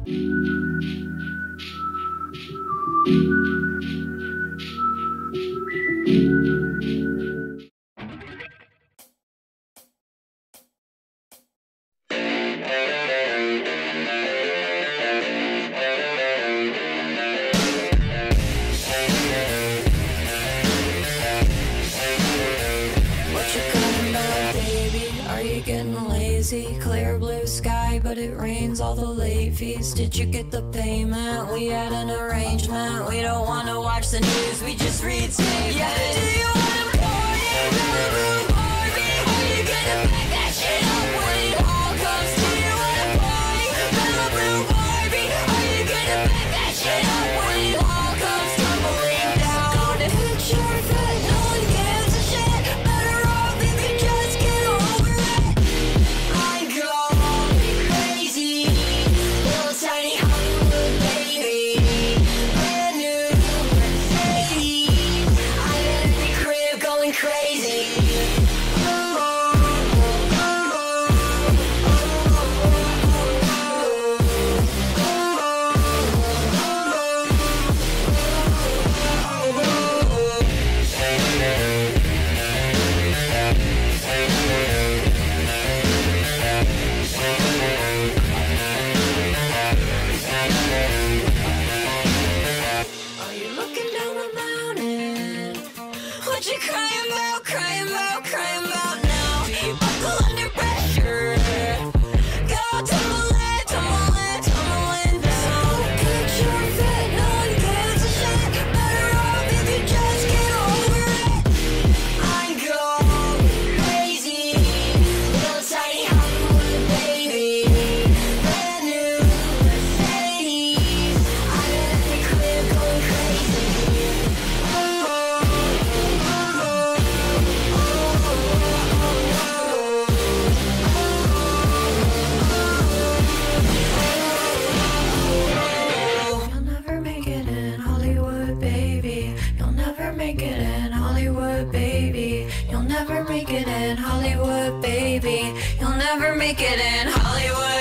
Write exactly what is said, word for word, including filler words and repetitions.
Clear blue sky, but it rains all the late fees. Did you get the payment? We had an arrangement. We don't want to watch the news, we just read statements. Yeah, do you want to party? Really, Barbie? Are you gonna back that shit up when it all comes to you? Wanna party? Little blue Barbie? Are you gonna back that shit up when it all comes tumbling down? Gonna hit your foot, no one gives a shit. Better off if you just get over it. Make it in Hollywood, baby. You'll never make it in Hollywood.